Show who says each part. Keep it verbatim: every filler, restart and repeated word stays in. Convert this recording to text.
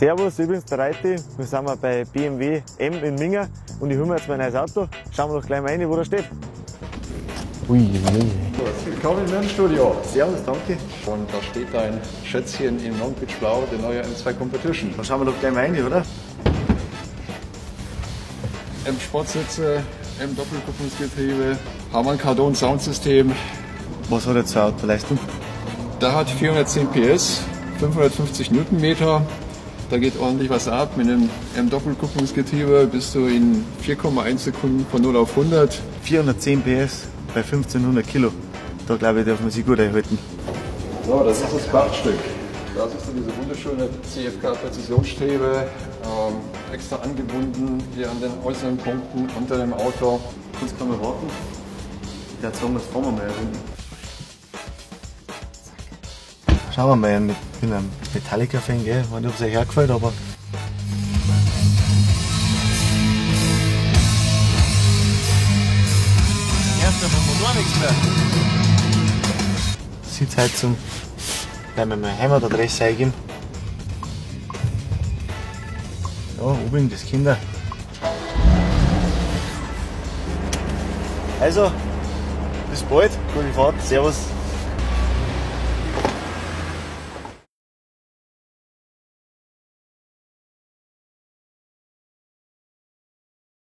Speaker 1: Servus, ich bin's der Reiti. Wir sind bei B M W M in Minga und ich hole mir jetzt mein neues Auto. Schauen wir doch gleich mal rein, wo er steht. Ui, ui.
Speaker 2: Willkommen im Studio.
Speaker 1: Servus, danke.
Speaker 2: Und da steht dein Schätzchen in Long Beach Blau, der neue M zwei Competition.
Speaker 1: Dann schauen wir doch gleich mal rein, oder?
Speaker 2: M-Sportsitze, M-Doppelkupplungsgetriebe, haben ein Cardon Soundsystem.
Speaker 1: Was hat jetzt für eine Autoleistung?
Speaker 2: Da hat vierhundertzehn P S, fünfhundertfünfzig Newtonmeter. Da geht ordentlich was ab. Mit einem M-Doppelkupplungsgetriebe bist du in vier Komma eins Sekunden von null auf hundert.
Speaker 1: vierhundertzehn P S bei fünfzehnhundert Kilo. Da glaube ich, darf man sich gut erhalten.
Speaker 2: So, das ist das Prachtstück. Da siehst du diese wunderschöne C F K-Präzisionsstrebe, ähm, extra angebunden hier an den äußeren Punkten unter dem Auto.
Speaker 1: Jetzt kann man warten. Der hat sagen, das fahren wir mal eine Runde. Schauen wir mal, ich bin ein Metallica-Fan, gell? Ich weiß nicht, ob es euch hergefällt, aber. Erst einmal Motor nichts mehr. Sitzheizung. Gleich mal meine Heimatadresse eingeben. Ja, oben das Kinder. Also, bis bald, gute Fahrt, servus.